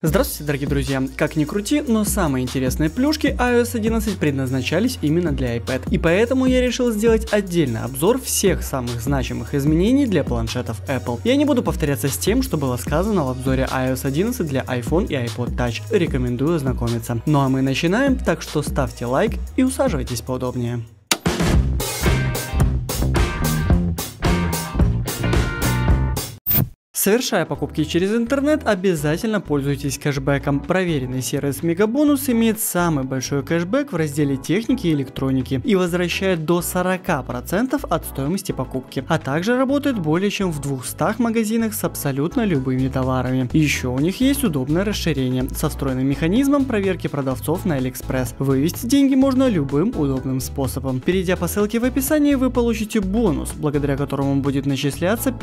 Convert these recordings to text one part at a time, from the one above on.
Здравствуйте, дорогие друзья! Как ни крути, но самые интересные плюшки iOS 11 предназначались именно для iPad, и поэтому я решил сделать отдельный обзор всех самых значимых изменений для планшетов Apple. Я не буду повторяться с тем, что было сказано в обзоре iOS 11 для iPhone и iPod Touch, рекомендую ознакомиться. Ну а мы начинаем, так что ставьте лайк и усаживайтесь поудобнее. Совершая покупки через интернет, обязательно пользуйтесь кэшбэком. Проверенный сервис Мегабонус имеет самый большой кэшбэк в разделе техники и электроники и возвращает до 40% от стоимости покупки, а также работает более чем в 200 магазинах с абсолютно любыми товарами. Еще у них есть удобное расширение со встроенным механизмом проверки продавцов на AliExpress. Вывести деньги можно любым удобным способом. Перейдя по ссылке в описании, вы получите бонус, благодаря которому будет начисляться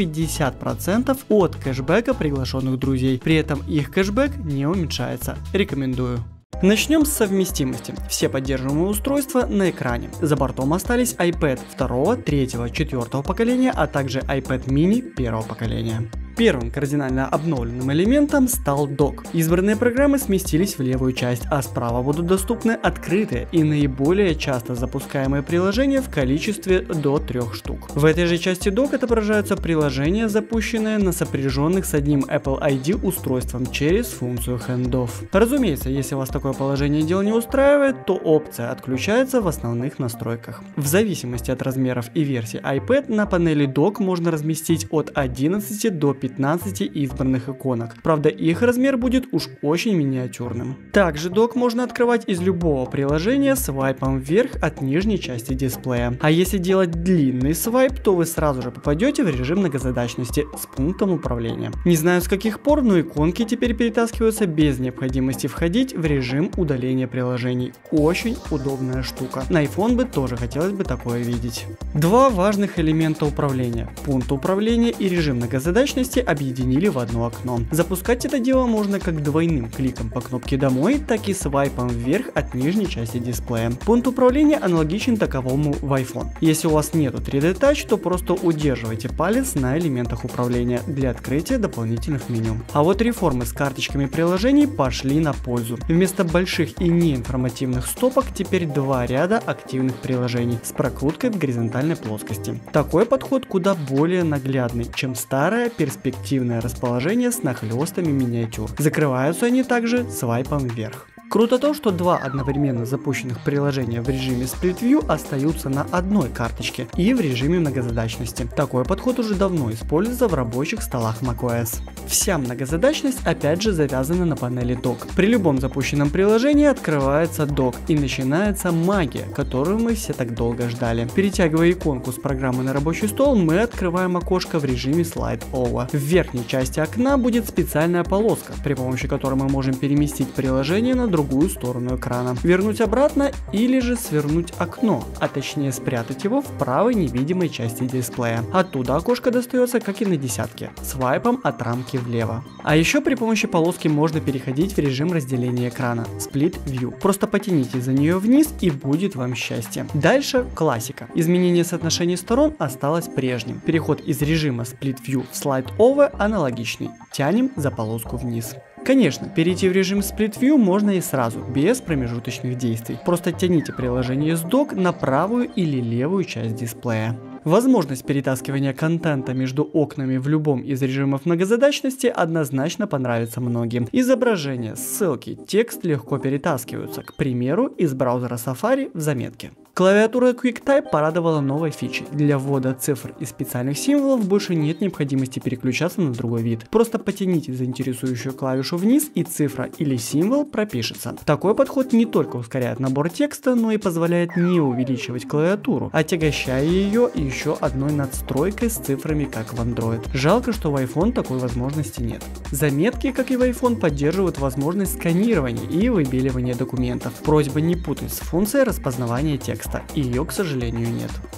50% от кэшбэка приглашенных друзей. При этом их кэшбэк не уменьшается. Рекомендую. Начнем с совместимости. Все поддерживаемые устройства на экране. За бортом остались iPad 2, 3, 4 поколения, а также iPad mini 1 поколения. Первым кардинально обновленным элементом стал док. Избранные программы сместились в левую часть, а справа будут доступны открытые и наиболее часто запускаемые приложения в количестве до 3 штук. В этой же части док отображаются приложения, запущенные на сопряженных с одним Apple ID устройством через функцию Handoff. Разумеется, если вас такое положение дел не устраивает, то опция отключается в основных настройках. В зависимости от размеров и версий iPad на панели док можно разместить от 11 до 15 избранных иконок. Правда, их размер будет уж очень миниатюрным. Также док можно открывать из любого приложения свайпом вверх от нижней части дисплея. А если делать длинный свайп, то вы сразу же попадете в режим многозадачности с пунктом управления. Не знаю с каких пор, но иконки теперь перетаскиваются без необходимости входить в режим удаления приложений. Очень удобная штука. На iPhone бы тоже хотелось бы такое видеть. Два важных элемента управления. Пункт управления и режим многозадачности объединили в одно окно. Запускать это дело можно как двойным кликом по кнопке «Домой», так и свайпом вверх от нижней части дисплея. Пункт управления аналогичен таковому в iPhone. Если у вас нету 3D Touch, то просто удерживайте палец на элементах управления для открытия дополнительных меню. А вот реформы с карточками приложений пошли на пользу. Вместо больших и неинформативных стопок теперь два ряда активных приложений с прокруткой в горизонтальной плоскости. Такой подход куда более наглядный, чем старое перспективное расположение с нахлестами миниатюр. Закрываются они также свайпом вверх. Круто то, что два одновременно запущенных приложения в режиме Split View остаются на одной карточке и в режиме многозадачности. Такой подход уже давно используется в рабочих столах macOS. Вся многозадачность опять же завязана на панели док. При любом запущенном приложении открывается док и начинается магия, которую мы все так долго ждали. Перетягивая иконку с программы на рабочий стол, мы открываем окошко в режиме Slide Over. В верхней части окна будет специальная полоска, при помощи которой мы можем переместить приложение на другую сторону экрана, вернуть обратно или же свернуть окно, а точнее спрятать его в правой невидимой части дисплея. Оттуда окошко достается как и на десятке, свайпом от рамки влево. А еще при помощи полоски можно переходить в режим разделения экрана Split View. Просто потяните за нее вниз и будет вам счастье. Дальше классика. Изменение соотношений сторон осталось прежним. Переход из режима Split View в Slide Over аналогичный. Тянем за полоску вниз. Конечно, перейти в режим Split View можно и сразу, без промежуточных действий. Просто тяните приложение с док на правую или левую часть дисплея. Возможность перетаскивания контента между окнами в любом из режимов многозадачности однозначно понравится многим. Изображения, ссылки, текст легко перетаскиваются, к примеру, из браузера Safari в заметки. Клавиатура QuickType порадовала новой фичей. Для ввода цифр и специальных символов больше нет необходимости переключаться на другой вид. Просто потяните заинтересующую клавишу вниз и цифра или символ пропишется. Такой подход не только ускоряет набор текста, но и позволяет не увеличивать клавиатуру, отягощая ее еще одной надстройкой с цифрами, как в Android. Жалко, что в iPhone такой возможности нет. Заметки, как и в iPhone, поддерживают возможность сканирования и выбеливания документов. Просьба не путать с функцией распознавания текста. Ее, к сожалению, нет.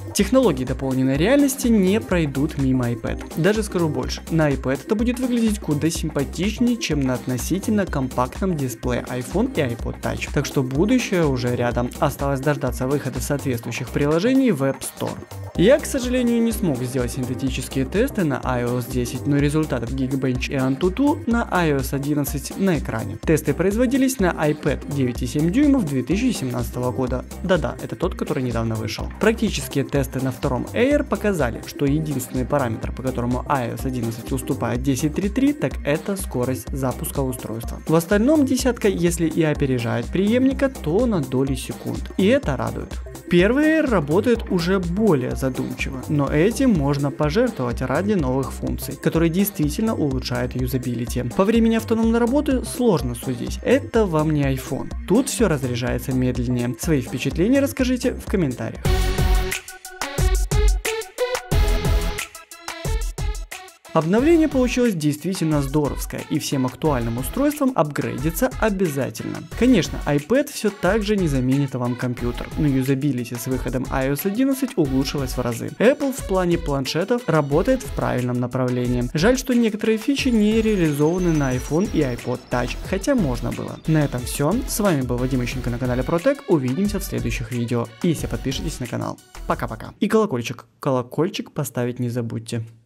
Технологии дополненной реальности не пройдут мимо iPad. Даже скажу больше, на iPad это будет выглядеть куда симпатичнее, чем на относительно компактном дисплее iPhone и iPod Touch. Так что будущее уже рядом. Осталось дождаться выхода соответствующих приложений в App Store. Я, к сожалению, не смог сделать синтетические тесты на iOS 10, но результаты Geekbench и Antutu на iOS 11 на экране. Тесты производились на iPad 9,7 дюймов 2017 года. Да-да, это тот, который недавно вышел. Практические тесты на втором Air показали, что единственный параметр, по которому iOS 11 уступает 10.3.3, так это скорость запуска устройства. В остальном десятка, если и опережает преемника, то на доли секунд. И это радует. Первый Air работает уже более задумчиво, но этим можно пожертвовать ради новых функций, которые действительно улучшают юзабилити. По времени автономной работы сложно судить, это вам не iPhone. Тут все разряжается медленнее. Свои впечатления расскажите в комментариях. Обновление получилось действительно здоровское, и всем актуальным устройствам апгрейдиться обязательно. Конечно, iPad все так же не заменит вам компьютер, но юзабилити с выходом iOS 11 улучшилась в разы. Apple в плане планшетов работает в правильном направлении. Жаль, что некоторые фичи не реализованы на iPhone и iPod Touch, хотя можно было. На этом все. С вами был Вадим Ищенко на канале ProTech. Увидимся в следующих видео. И если подпишитесь на канал. Пока-пока. И колокольчик поставить не забудьте.